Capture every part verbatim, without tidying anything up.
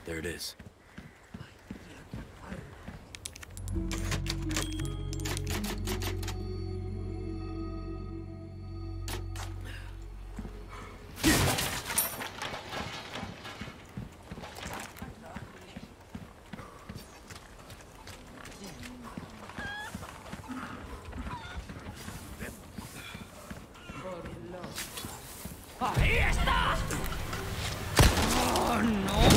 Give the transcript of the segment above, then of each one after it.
There it is. ¡Ahí está! ¡Oh, no!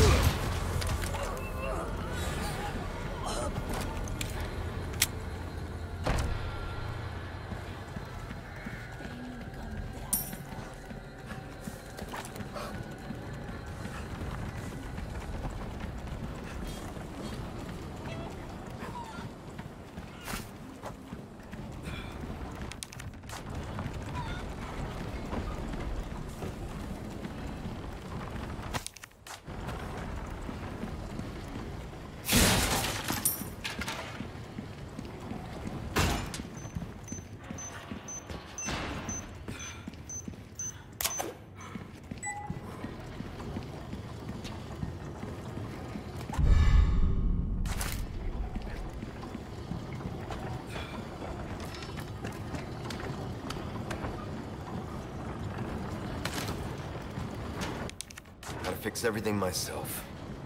Gotta fix everything myself.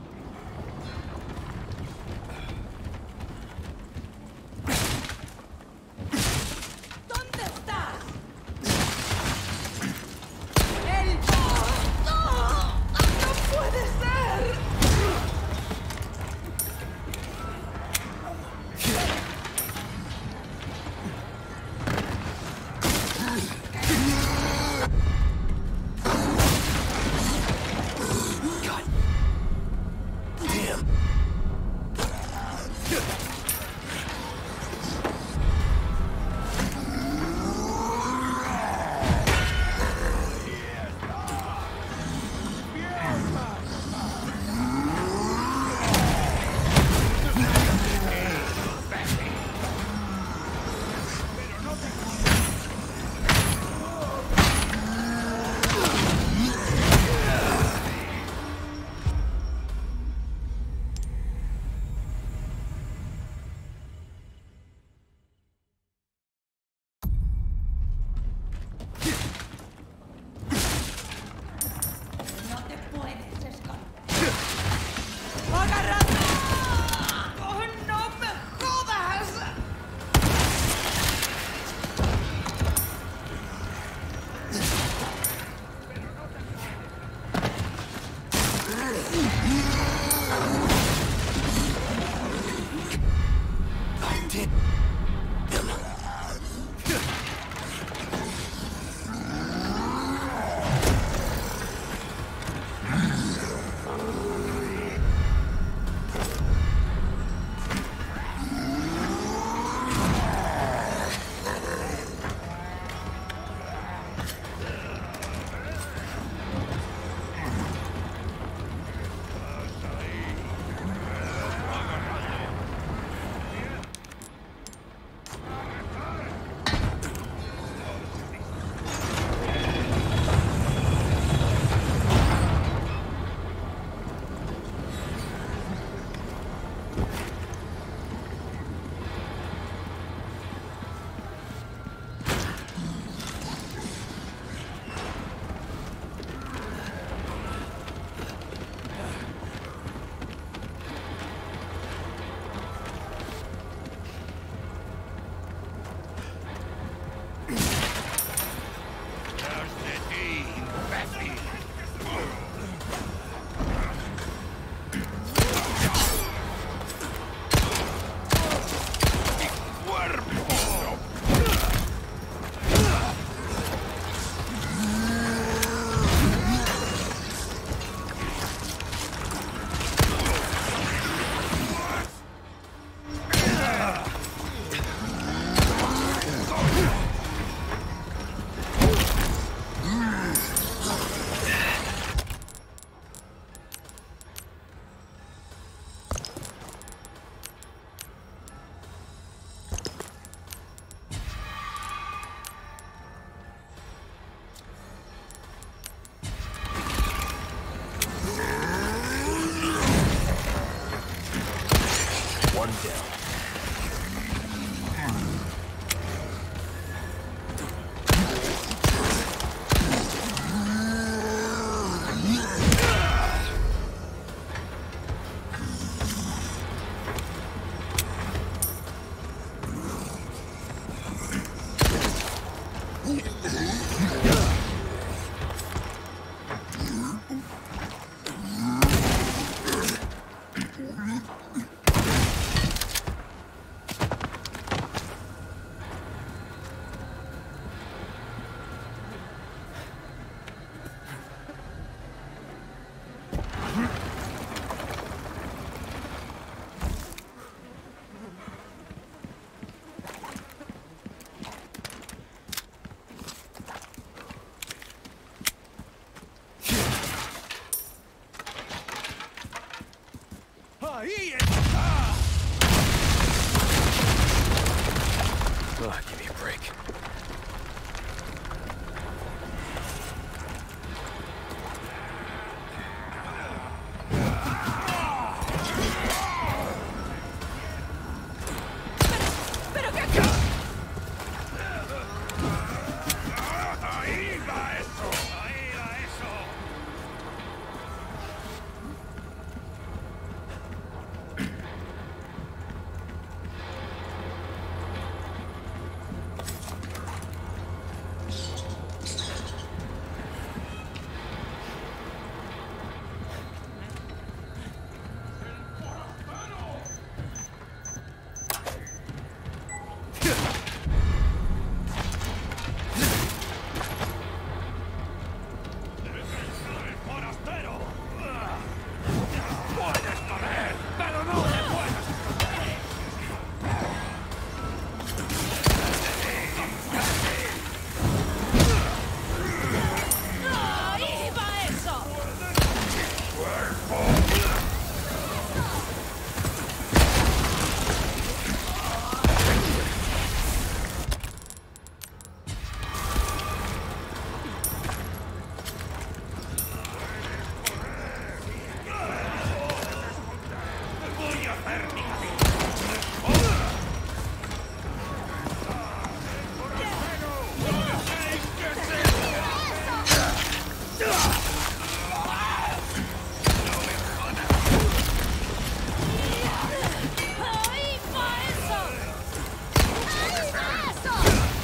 ¿Dónde estás? ¡El... ¡No! ¡No puede ser! down. Oh, give me a break. ¿Pero qué acá? ¡Ahí va eso! ¡Ahí va eso! ¡Ahí va eso! ¡Voy a hacer mi ¡Ahí va eso! ¡Ahí va eso!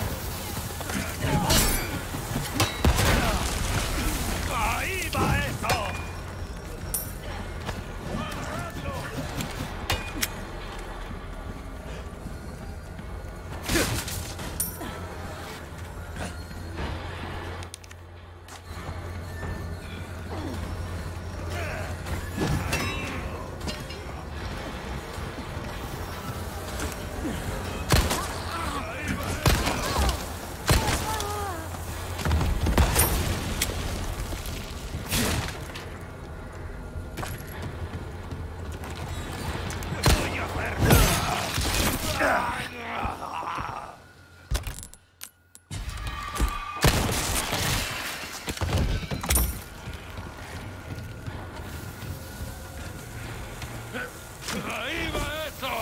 ¡Ahí va eso! ¡Voy a hacer! ¡Ahí va eso!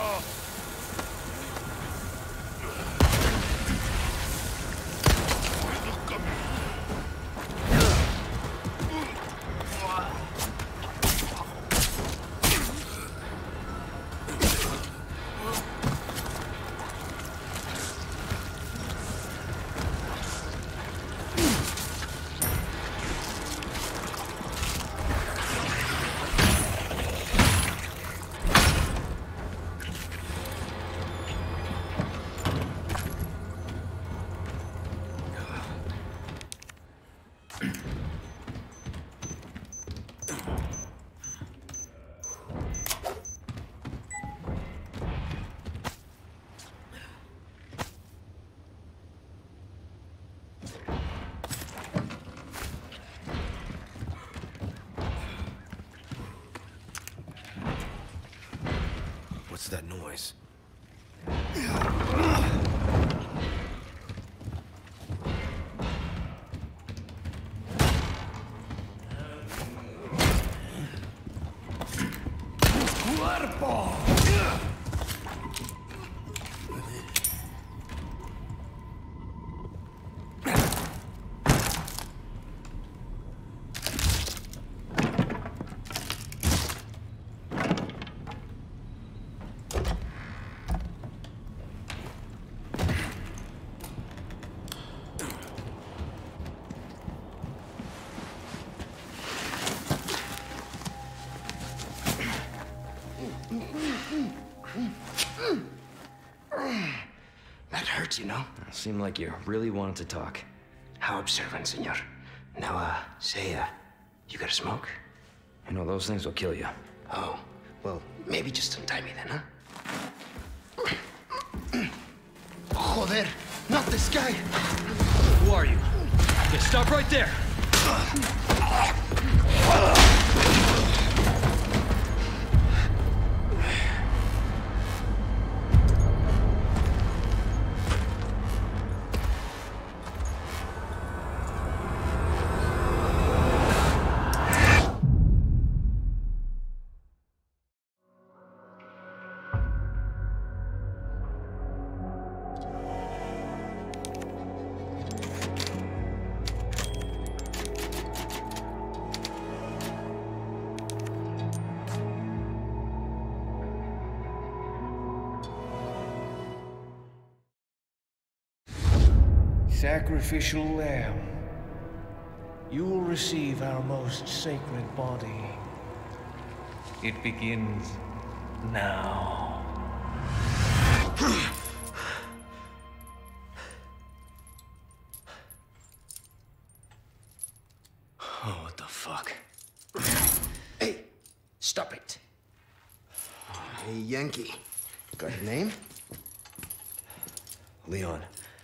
What's that noise? ¡Cuerpo! works, you know? Seemed like you really wanted to talk. How observant, senor. Now, uh, say, uh, you got a smoke? You know, those things will kill you. Oh, well, maybe just untie me then, huh? Joder, not this guy! Who are you? Okay, stop right there! Sacrificial lamb, you will receive our most sacred body. It begins now. Oh, what the fuck? Hey, stop it. Hey, Yankee. Got your name? Leon.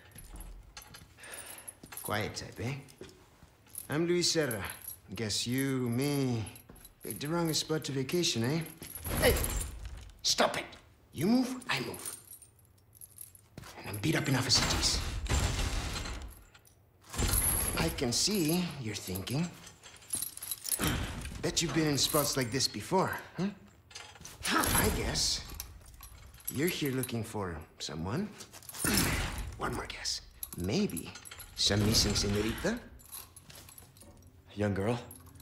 Quiet type, eh? I'm Luis Serra. Guess you, me, picked the wrongest spot to vacation, eh? Hey! Stop it! You move, I move. And I'm beat up enough as it is. I can see you're thinking. Bet you've been in spots like this before, huh? I guess you're here looking for someone. One more guess. Maybe some missing señorita? Young girl?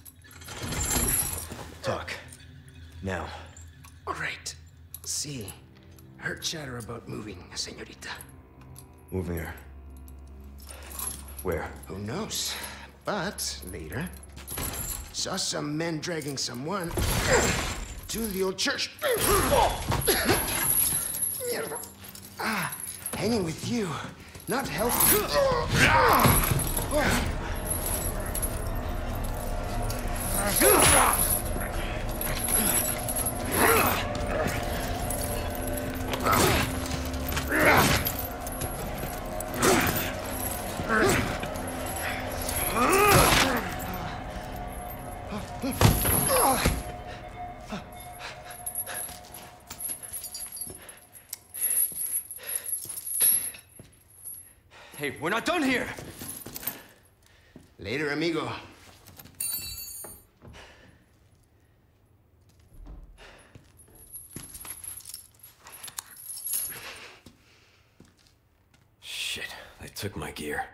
Talk. Now. All right. See, heard chatter about moving a señorita. Moving her. Where? Who knows? But later, saw some men dragging someone to the old church. Ah, hanging with you, not healthy. Hey, we're not done here! Later, amigo. Shit, they took my gear.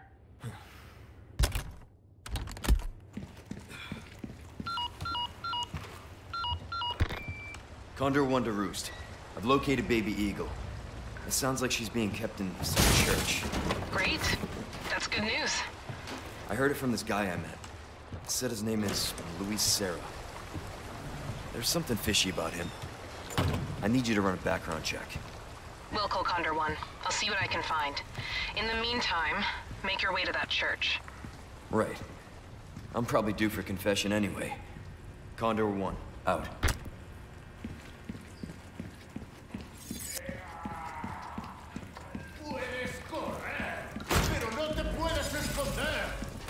Condor one to Roost. I've located Baby Eagle. It sounds like she's being kept in some church. Great. That's good news. I heard it from this guy I met. He said his name is Luis Serra. There's something fishy about him. I need you to run a background check. We'll call Condor one. I'll see what I can find. In the meantime, make your way to that church. Right. I'm probably due for confession anyway. Condor one, out. Puedes correr, pero no te puedes esconder.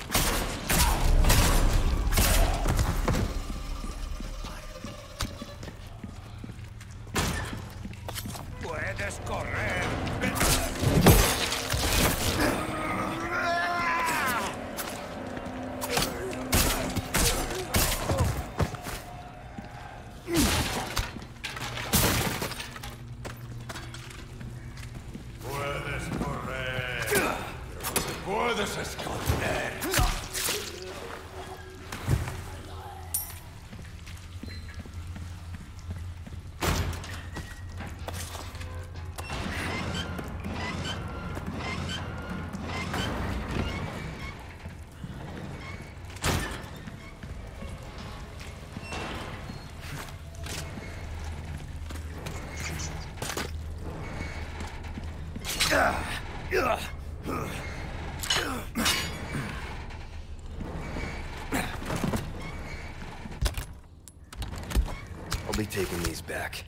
Puedes correr. I'll be taking these back.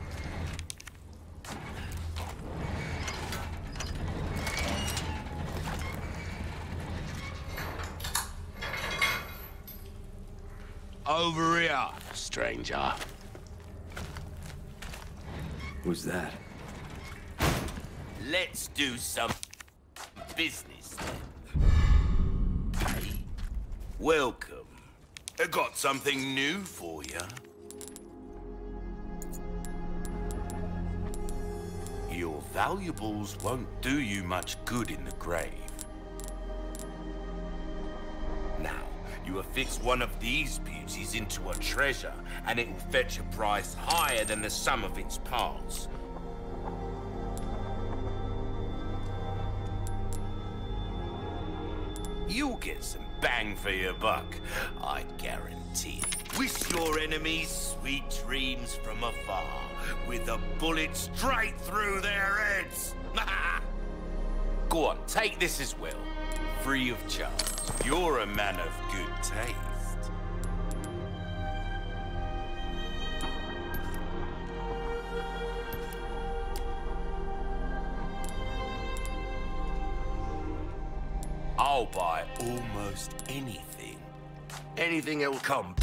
Over here, stranger. Who's that? Let's do some business then. Hey, welcome. I got something new for you. Your valuables won't do you much good in the grave. Now, you affix one of these beauties into a treasure, and it will fetch a price higher than the sum of its parts. You'll get some bang for your buck, I guarantee it. Wish your enemies sweet dreams from afar, with a bullet straight through their heads. Go on, take this as well, free of charge. You're a man of good taste. I'll buy almost anything. Anything that'll come.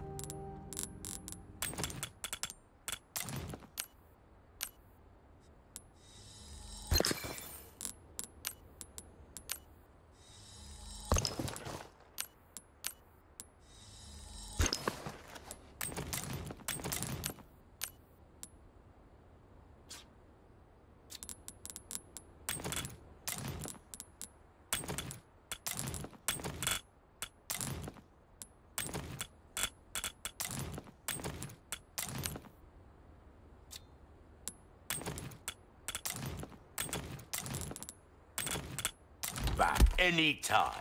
Back any time.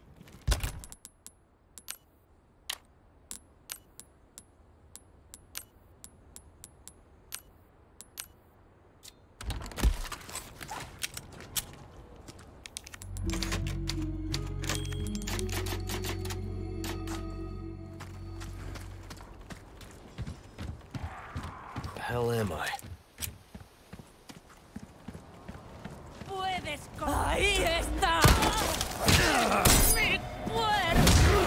The hell am I? Puedes con... ¡Ahí está! ¡Mi cuerpo!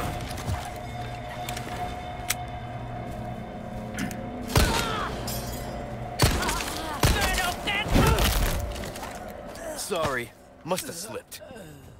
¡Pero qué... Sorry, must have slipped.